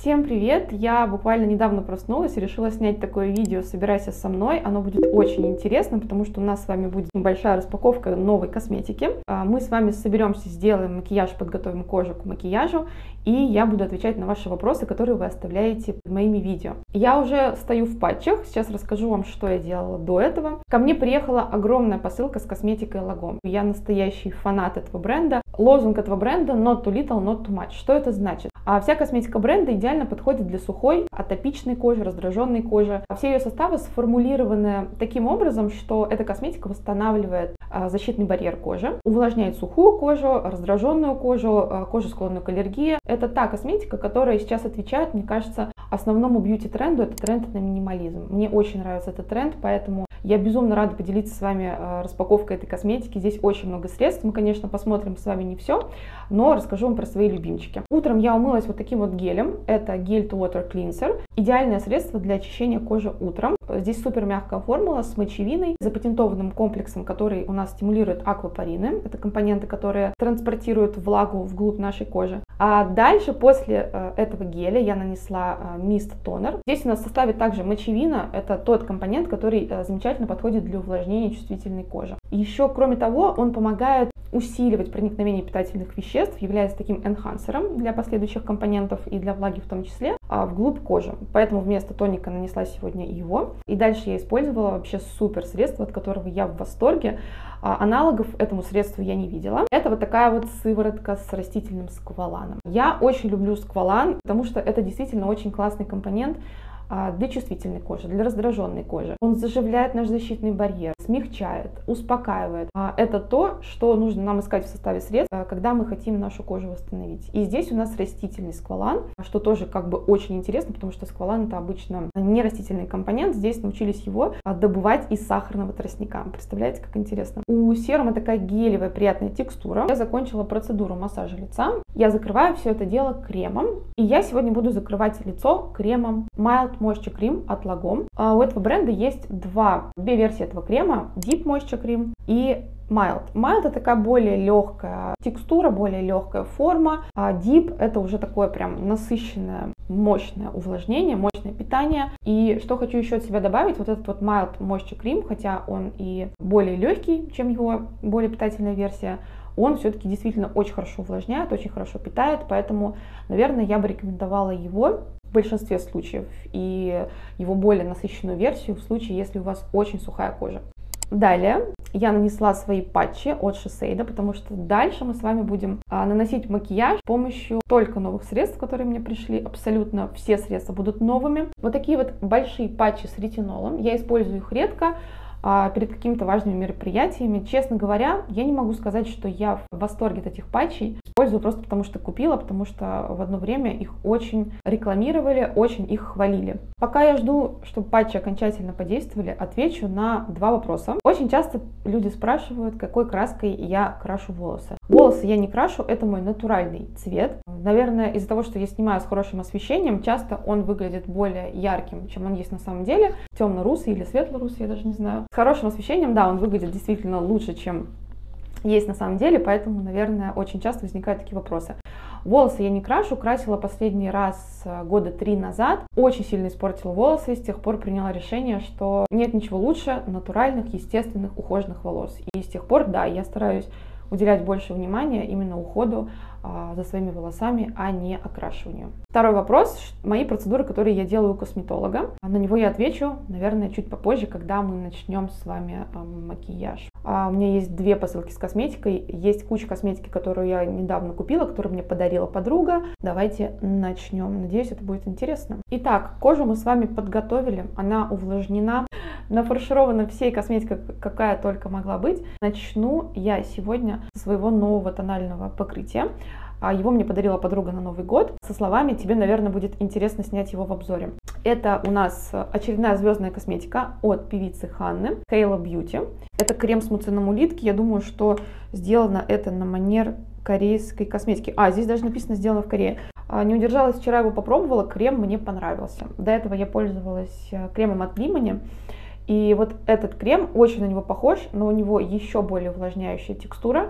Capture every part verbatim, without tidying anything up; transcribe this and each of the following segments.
Всем привет! Я буквально недавно проснулась и решила снять такое видео «Собирайся со мной». Оно будет очень интересно, потому что у нас с вами будет большая распаковка новой косметики. Мы с вами соберемся, сделаем макияж, подготовим кожу к макияжу, и я буду отвечать на ваши вопросы, которые вы оставляете под моими видео. Я уже стою в патчах, сейчас расскажу вам, что я делала до этого. Ко мне приехала огромная посылка с косметикой Lagom. Я настоящий фанат этого бренда. Лозунг этого бренда not too little, not too much. Что это значит? А вся косметика бренда идеально подходит для сухой, атопичной кожи, раздраженной кожи. Все ее составы сформулированы таким образом, что эта косметика восстанавливает защитный барьер кожи, увлажняет сухую кожу, раздраженную кожу, кожу, склонную к аллергии. Это та косметика, которая сейчас отвечает, мне кажется, основному бьюти-тренду. Это тренд на минимализм. Мне очень нравится этот тренд, поэтому я безумно рада поделиться с вами распаковкой этой косметики. Здесь очень много средств. Мы, конечно, посмотрим с вами не все, но расскажу вам про свои любимчики. Утром я умылась вот таким вот гелем. Это гель to Water Cleanser. Идеальное средство для очищения кожи утром. Здесь супер мягкая формула с мочевиной, запатентованным комплексом, который у нас стимулирует аквапорины. Это компоненты, которые транспортируют влагу вглубь нашей кожи. А дальше, после этого геля, я нанесла мист тонер. Здесь у нас в составе также мочевина. Это тот компонент, который замечательно подходит для увлажнения чувствительной кожи. Еще, кроме того, он помогает усиливать проникновение питательных веществ, является таким энхансером для последующих компонентов и для влаги в том числе, вглубь кожи. Поэтому вместо тоника нанесла сегодня его. И дальше я использовала вообще супер средство, от которого я в восторге. Аналогов этому средству я не видела. Это вот такая вот сыворотка с растительным скваланом. Я очень люблю сквалан, потому что это действительно очень классный компонент для чувствительной кожи, для раздраженной кожи. Он заживляет наш защитный барьер, смягчает, успокаивает. Это то, что нужно нам искать в составе средств, когда мы хотим нашу кожу восстановить. И здесь у нас растительный сквалан, что тоже как бы очень интересно, потому что сквалан — это обычно не растительный компонент. Здесь научились его добывать из сахарного тростника. Представляете, как интересно? У серума такая гелевая приятная текстура. Я закончила процедуру массажа лица. Я закрываю все это дело кремом. И я сегодня буду закрывать лицо кремом Mild Moisture Cream от Lagom. У этого бренда есть два, две версии этого крема: Deep Moisture Cream и Mild. Mild — это такая более легкая текстура, более легкая форма, а Deep — это уже такое прям насыщенное, мощное увлажнение, мощное питание. И что хочу еще от себя добавить, вот этот вот Mild Moisture Cream, хотя он и более легкий, чем его более питательная версия, он все-таки действительно очень хорошо увлажняет, очень хорошо питает, поэтому, наверное, я бы рекомендовала его в большинстве случаев и его более насыщенную версию в случае, если у вас очень сухая кожа. Далее я нанесла свои патчи от Shiseido, потому что дальше мы с вами будем а, наносить макияж с помощью только новых средств, которые мне пришли. Абсолютно все средства будут новыми. Вот такие вот большие патчи с ретинолом. Я использую их редко перед какими-то важными мероприятиями. Честно говоря, я не могу сказать, что я в восторге от этих патчей. Использую просто потому, что купила, потому что в одно время их очень рекламировали, очень их хвалили. Пока я жду, чтобы патчи окончательно подействовали, отвечу на два вопроса. Очень часто люди спрашивают, какой краской я крашу волосы. Волосы я не крашу, это мой натуральный цвет. Наверное, из-за того, что я снимаю с хорошим освещением, часто он выглядит более ярким, чем он есть на самом деле. Темно-русый или светло-русый, я даже не знаю. С хорошим освещением, да, он выглядит действительно лучше, чем есть на самом деле, поэтому, наверное, очень часто возникают такие вопросы. Волосы я не крашу, красила последний раз года три назад, очень сильно испортила волосы, и с тех пор приняла решение, что нет ничего лучше натуральных, естественных, ухоженных волос. И с тех пор, да, я стараюсь уделять больше внимания именно уходу а, за своими волосами, а не окрашиванию. Второй вопрос. Мои процедуры, которые я делаю у косметолога. На него я отвечу, наверное, чуть попозже, когда мы начнем с вами а, макияж. А, у меня есть две посылки с косметикой. Есть куча косметики, которую я недавно купила, которую мне подарила подруга. Давайте начнем. Надеюсь, это будет интересно. Итак, кожу мы с вами подготовили. Она увлажнена, нафарширована всей косметикой, какая только могла быть. Начну я сегодня со своего нового тонального покрытия. Его мне подарила подруга на Новый год со словами: тебе, наверное, будет интересно снять его в обзоре. Это у нас очередная звездная косметика от певицы Ханны, Halo Beauty. Это крем с муцинамулитки. Я думаю, что сделано это на манер корейской косметики. А, здесь даже написано «сделано в Корее». Не удержалась, вчера его попробовала, крем мне понравился. До этого я пользовалась кремом от Limony. И вот этот крем очень на него похож, но у него еще более увлажняющая текстура,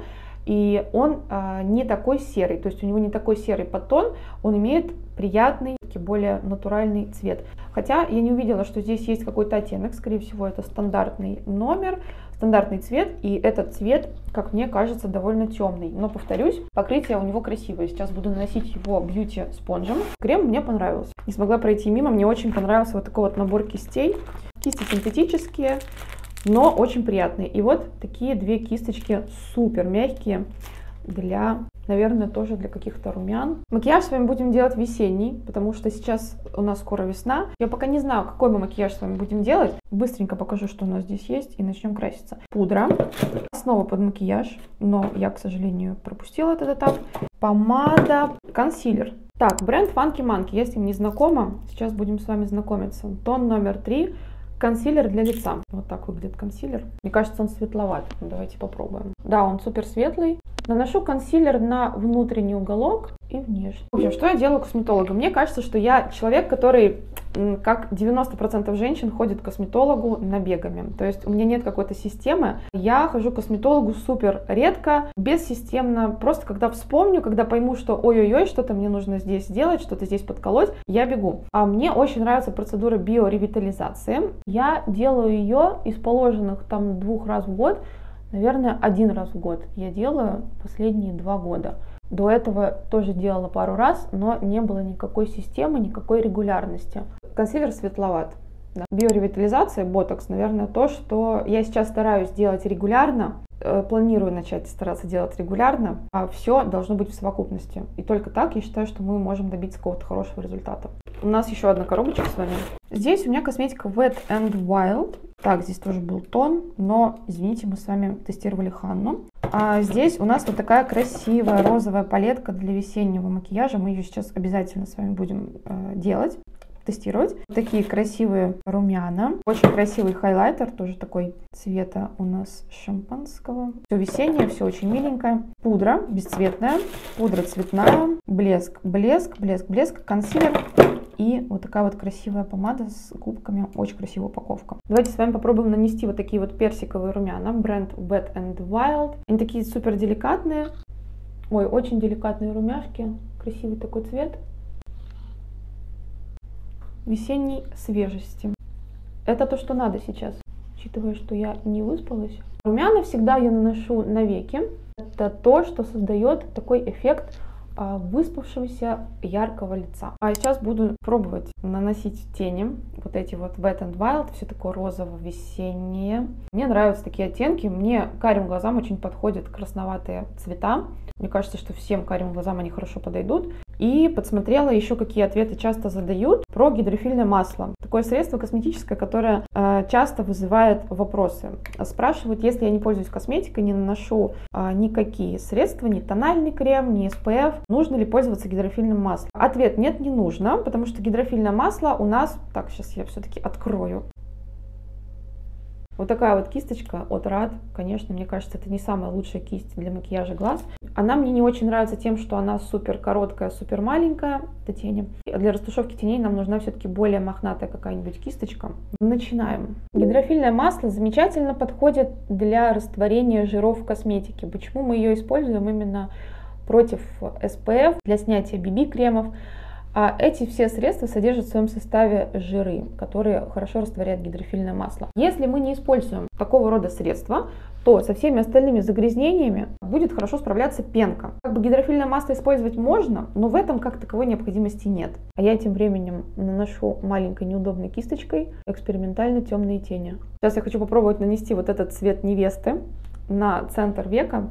и он а, не такой серый, то есть у него не такой серый подтон, он имеет приятный, более натуральный цвет. Хотя я не увидела, что здесь есть какой-то оттенок, скорее всего это стандартный номер, стандартный цвет, и этот цвет, как мне кажется, довольно темный. Но, повторюсь, покрытие у него красивое. Сейчас буду наносить его бьюти спонжем. Крем мне понравился. Не смогла пройти мимо, мне очень понравился вот такой вот набор кистей. Кисти синтетические, но очень приятные. И вот такие две кисточки супер мягкие для, наверное, тоже для каких-то румян. Макияж с вами будем делать весенний, потому что сейчас у нас скоро весна. Я пока не знаю, какой мы макияж с вами будем делать. Быстренько покажу, что у нас здесь есть, и начнем краситься. Пудра, основа под макияж, но я, к сожалению, пропустила этот этап. Помада, консилер. Так, бренд Funky Monkey, я с ним не знакома, сейчас будем с вами знакомиться. Тон номер три. Консилер для лица. Вот так выглядит консилер. Мне кажется, он светловат. Давайте попробуем. Да, он супер светлый. Наношу консилер на внутренний уголок и внешний. В общем, что я делаю косметологу? Мне кажется, что я человек, который, как девяносто процентов женщин, ходит к косметологу набегами. То есть у меня нет какой-то системы. Я хожу к косметологу супер редко, бессистемно. Просто когда вспомню, когда пойму, что ой-ой-ой, что-то мне нужно здесь сделать, что-то здесь подколоть, я бегу. А мне очень нравится процедура биоревитализации. Я делаю ее из положенных там двух раз в год, наверное, один раз в год я делаю последние два года. До этого тоже делала пару раз, но не было никакой системы, никакой регулярности. Консилер светловат. Да. Биоревитализация, ботокс, наверное, то, что я сейчас стараюсь делать регулярно, э, планирую начать стараться делать регулярно, а все должно быть в совокупности. И только так я считаю, что мы можем добиться какого-то хорошего результата. У нас еще одна коробочка с вами. Здесь у меня косметика Wet and Wild. Так, здесь тоже был тон, но, извините, мы с вами тестировали Ханну. А здесь у нас вот такая красивая розовая палетка для весеннего макияжа. Мы ее сейчас обязательно с вами будем э, делать, тестировать. Такие красивые румяна. Очень красивый хайлайтер, тоже такой цвета у нас шампанского. Все весеннее, все очень миленькое. Пудра бесцветная, пудра цветная, блеск, блеск, блеск, блеск, консилер. И вот такая вот красивая помада с губками, очень красивая упаковка. Давайте с вами попробуем нанести вот такие вот персиковые румяна, бренд Wet and Wild. Они такие супер деликатные, ой, очень деликатные румяшки, красивый такой цвет. Весенней свежести. Это то, что надо сейчас, учитывая, что я не выспалась. Румяна всегда я наношу на веки. Это то, что создает такой эффект выспавшегося яркого лица. А сейчас буду пробовать наносить тени, вот эти вот Wet and Wild, все такое розово-весеннее. Мне нравятся такие оттенки, мне карим глазам очень подходят красноватые цвета. Мне кажется, что всем карим глазам они хорошо подойдут. И подсмотрела еще, какие ответы часто задают про гидрофильное масло. Такое средство косметическое, которое э, часто вызывает вопросы. Спрашивают, если я не пользуюсь косметикой, не наношу э, никакие средства, ни тональный крем, ни эс пэ эф, нужно ли пользоваться гидрофильным маслом? Ответ: нет, не нужно, потому что гидрофильное масло у нас... Так, сейчас я все-таки открою. Вот такая вот кисточка от Рад, конечно, мне кажется, это не самая лучшая кисть для макияжа глаз. Она мне не очень нравится тем, что она супер короткая, супер маленькая, это тени. Для растушевки теней нам нужна все-таки более мохнатая какая-нибудь кисточка. Начинаем. Гидрофильное масло замечательно подходит для растворения жиров в косметике. Почему мы ее используем именно против эс пэ эф, для снятия би би-кремов? А эти все средства содержат в своем составе жиры, которые хорошо растворяют гидрофильное масло. Если мы не используем такого рода средства, то со всеми остальными загрязнениями будет хорошо справляться пенка. Как бы гидрофильное масло использовать можно, но в этом как таковой необходимости нет. А я тем временем наношу маленькой неудобной кисточкой экспериментально темные тени. Сейчас я хочу попробовать нанести вот этот цвет невесты на центр века.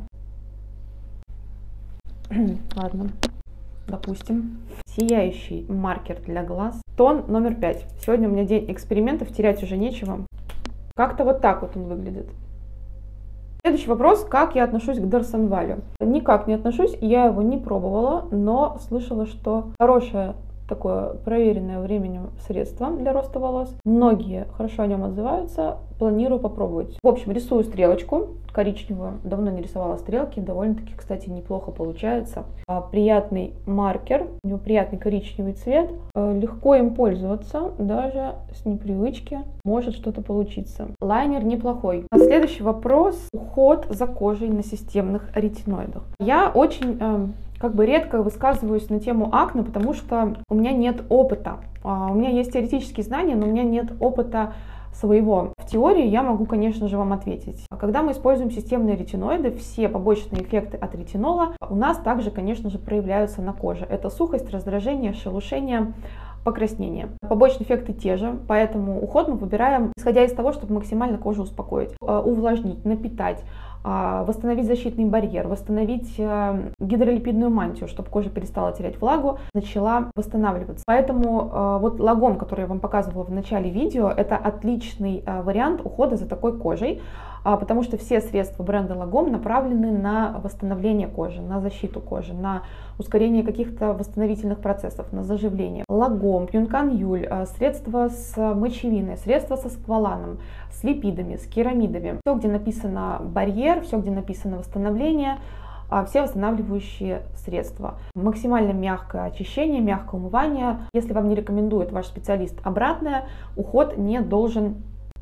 Ладно. Допустим, сияющий маркер для глаз. Тон номер пять. Сегодня у меня день экспериментов, терять уже нечего. Как-то вот так вот он выглядит. Следующий вопрос: как я отношусь к Дарсонвалю? Никак не отношусь, я его не пробовала, но слышала, что хорошая такое проверенное временем средство для роста волос. Многие хорошо о нем отзываются, планирую попробовать. В общем, рисую стрелочку коричневую, давно не рисовала стрелки, довольно-таки, кстати, неплохо получается. Приятный маркер, у него приятный коричневый цвет, легко им пользоваться, даже с непривычки может что-то получиться. Лайнер неплохой. Следующий вопрос: уход за кожей на системных ретиноидах. Я очень э, как бы редко высказываюсь на тему акне, потому что у меня нет опыта. У меня есть теоретические знания, но у меня нет опыта своего. В теории я могу, конечно же, вам ответить. Когда мы используем системные ретиноиды, все побочные эффекты от ретинола у нас также, конечно же, проявляются на коже. Это сухость, раздражение, шелушение, покраснение. Побочные эффекты те же, поэтому уход мы выбираем, исходя из того, чтобы максимально кожу успокоить, увлажнить, напитать, восстановить защитный барьер, восстановить гидролипидную мантию, чтобы кожа перестала терять влагу, начала восстанавливаться. Поэтому вот лагом, который я вам показывала в начале видео, это отличный вариант ухода за такой кожей, потому что все средства бренда Лагом направлены на восстановление кожи, на защиту кожи, на ускорение каких-то восстановительных процессов, на заживление. Лагом, Пьюнкан Юль, средства с мочевиной, средства со скваланом, с липидами, с керамидами. Все, где написано барьер, все, где написано восстановление, все восстанавливающие средства. Максимально мягкое очищение, мягкое умывание. Если вам не рекомендует ваш специалист обратное, уход не должен...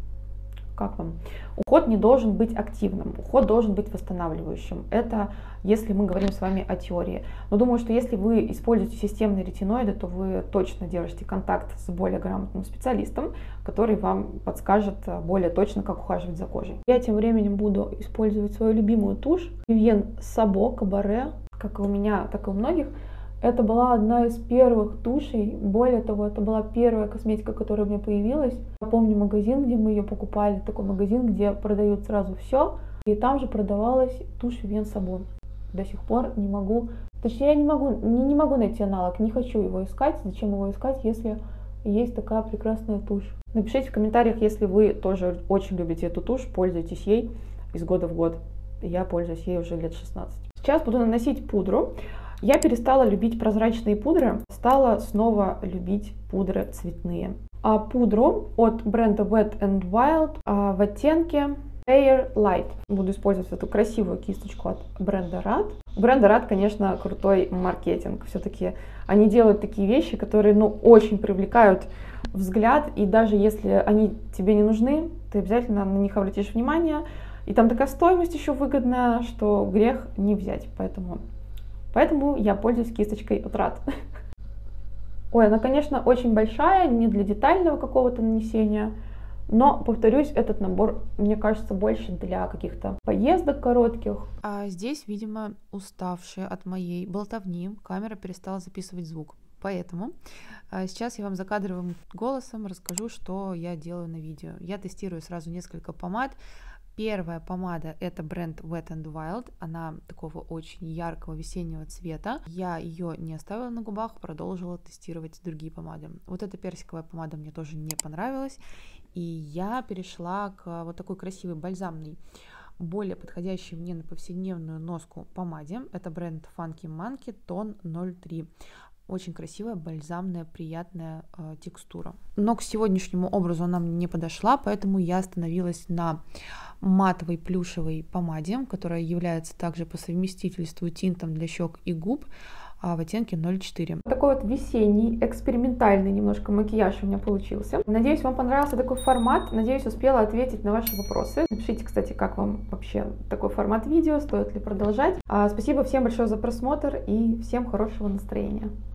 Как вам? Уход не должен быть активным, уход должен быть восстанавливающим. Это если мы говорим с вами о теории. Но думаю, что если вы используете системные ретиноиды, то вы точно держите контакт с более грамотным специалистом, который вам подскажет более точно, как ухаживать за кожей. Я тем временем буду использовать свою любимую тушь Vivien Sabo Cabaret, как и у меня, так и у многих. Это была одна из первых тушей, более того, это была первая косметика, которая у меня появилась. Я помню магазин, где мы ее покупали, такой магазин, где продают сразу все, и там же продавалась тушь Vivien Sabo. До сих пор не могу, точнее я не могу, не, не могу найти аналог, не хочу его искать. Зачем его искать, если есть такая прекрасная тушь? Напишите в комментариях, если вы тоже очень любите эту тушь, пользуетесь ей из года в год. Я пользуюсь ей уже лет шестнадцать. Сейчас буду наносить пудру. Я перестала любить прозрачные пудры, стала снова любить пудры цветные. А пудру от бренда Wet and Wild а, в оттенке Air Light. Буду использовать эту красивую кисточку от бренда Rad. У бренда Rad, конечно, крутой маркетинг. Все-таки они делают такие вещи, которые, ну, очень привлекают взгляд. И даже если они тебе не нужны, ты обязательно на них обратишь внимание. И там такая стоимость еще выгодная, что грех не взять. Поэтому... Поэтому я пользуюсь кисточкой от Rad. Ой, она, конечно, очень большая, не для детального какого-то нанесения, но, повторюсь, этот набор, мне кажется, больше для каких-то поездок коротких. А здесь, видимо, уставшая от моей болтовни, камера перестала записывать звук. Поэтому а, сейчас я вам закадровым голосом расскажу, что я делаю на видео. Я тестирую сразу несколько помад. Первая помада — это бренд Wet and Wild, она такого очень яркого весеннего цвета. Я ее не оставила на губах, продолжила тестировать другие помады. Вот эта персиковая помада мне тоже не понравилась, и я перешла к вот такой красивой бальзамной, более подходящей мне на повседневную носку помаде. Это бренд Funky Monkey, тон ноль три. Очень красивая, бальзамная, приятная э, текстура. Но к сегодняшнему образу она мне не подошла, поэтому я остановилась на матовой плюшевой помаде, которая является также по совместительству тинтом для щек и губ, а в оттенке ноль четыре. Такой вот весенний, экспериментальный немножко макияж у меня получился. Надеюсь, вам понравился такой формат. Надеюсь, успела ответить на ваши вопросы. Напишите, кстати, как вам вообще такой формат видео, стоит ли продолжать. А, спасибо всем большое за просмотр и всем хорошего настроения.